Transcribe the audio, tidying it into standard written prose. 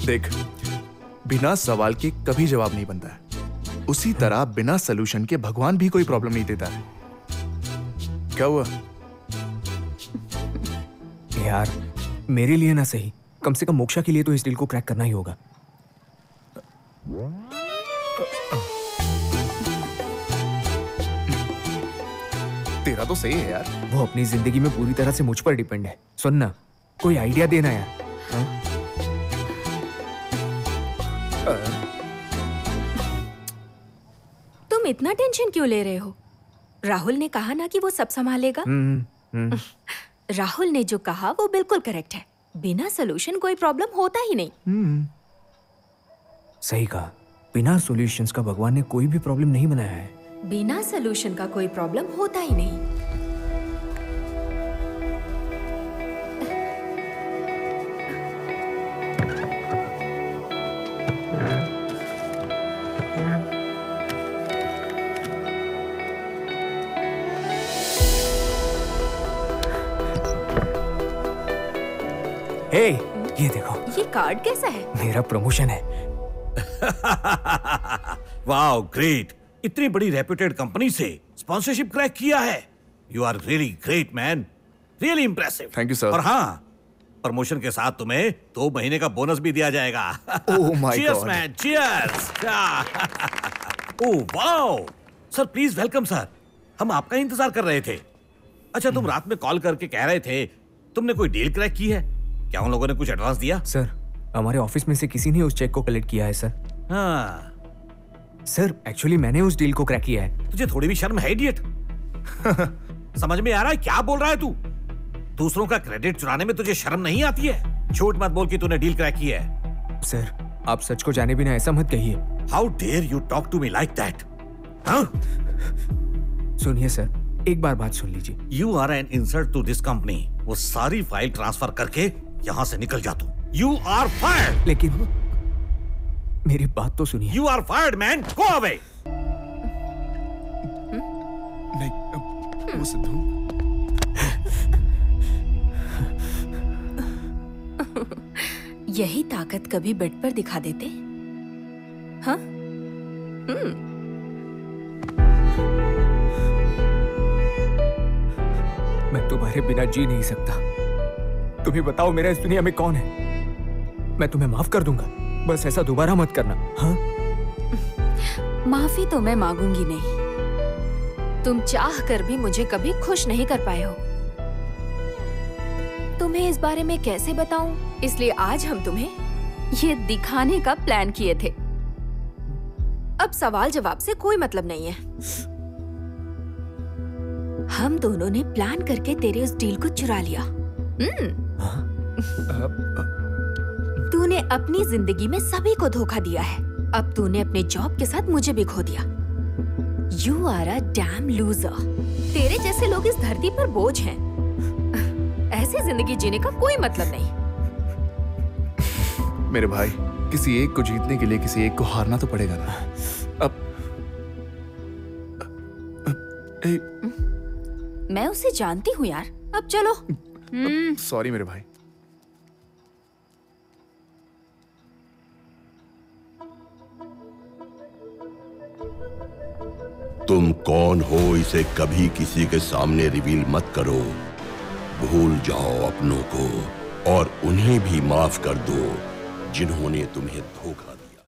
देख, बिना सवाल के कभी जवाब नहीं बनता है। उसी तरह बिना सलूशन के भगवान भी कोई प्रॉब्लम नहीं देता है। क्या हुआ? यार मेरे लिए ना सही, कम से कम मोक्षा के लिए तो इस डील को क्रैक करना ही होगा। तेरा तो सही है यार। वो अपनी जिंदगी में पूरी तरह से मुझ पर डिपेंड है। सुन ना, कोई आइडिया देना यार। तुम इतना टेंशन क्यों ले रहे हो? राहुल ने कहा ना कि वो सब संभालेगा। राहुल ने जो कहा वो बिल्कुल करेक्ट है। बिना सॉल्यूशन कोई प्रॉब्लम होता ही नहीं। सही कहा, बिना सॉल्यूशंस का भगवान ने कोई भी प्रॉब्लम नहीं बनाया है। बिना सॉल्यूशन का कोई प्रॉब्लम होता ही नहीं। हे, ये देखो। ये कार्ड कैसा है? मेरा प्रमोशन है। Wow, great! इतनी बड़ी रेप्यूटेड कंपनी से स्पॉन्सरशिप क्रैक किया है। You are really great man, really impressive. Thank you sir. और हाँ, प्रमोशन के साथ तुम्हें 2 महीने का बोनस भी दिया जाएगा। Oh my god. Cheers man, cheers. Oh wow sir, please welcome sir. हम आपका इंतजार कर रहे थे। अच्छा, तुम रात में कॉल करके कह रहे थे तुमने कोई डील क्रैक की है। क्या उन लोगों ने कुछ एडवांस दिया? सर, हमारे ऑफिस में से किसी ने उस चेक को कलेक्ट किया है सर। हाँ सर, एक्चुअली मैंने उस डील को क्रैक किया है। तुझे थोड़ी भी शर्म है इडियट? समझ में आ रहा है क्या बोल रहा है तू? दूसरों का क्रेडिट चुराने में तुझे शर्म नहीं आती है? झूठ मत बोल कि तूने डील क्रैक की है। सर, आप सच को जाने बिना ऐसा मत कहिए। How dare you talk to me like that? सुनिए सर, एक बार बात सुन लीजिए। You are an insult to this company. वो सारी फाइल ट्रांसफर करके यहाँ से निकल जा तू। You are fired. लेकिन मेरी बात तो सुनिए। You are fired man, go away. नहीं, वो सिद्धू। यही ताकत कभी बेड पर दिखा देते। हाँ? मैं तुम्हारे बिना जी नहीं सकता। तुम ही बताओ, मेरा इस दुनिया में कौन है? मैं तुम्हें माफ कर दूंगा, बस ऐसा दोबारा मत करना। हाँ? माफी तो मैं मांगूंगी नहीं। तुम चाह कर भी मुझे कभी खुश नहीं कर पाए हो। तुम्हें इस बारे में कैसे बताऊं, इसलिए आज हम तुम्हें ये दिखाने का प्लान किए थे। अब सवाल जवाब से कोई मतलब नहीं है। हम दोनों ने प्लान करके तेरे उस डील को चुरा लिया। तूने अपनी जिंदगी में सभी को धोखा दिया है। अब तूने अपने जॉब के साथ मुझे भी खो दिया। You are a damn loser. तेरे जैसे लोग इस धरती पर बोझ हैं। ऐसी जिंदगी जीने का कोई मतलब नहीं। मेरे भाई, किसी एक को जीतने के लिए किसी एक को हारना तो पड़ेगा ना। अब मैं उसे जानती हूँ यार। अब चलो। सॉरी मेरे भाई। तुम कौन हो इसे कभी किसी के सामने रिवील मत करो। भूल जाओ अपनों को और उन्हें भी माफ कर दो जिन्होंने तुम्हें धोखा दिया।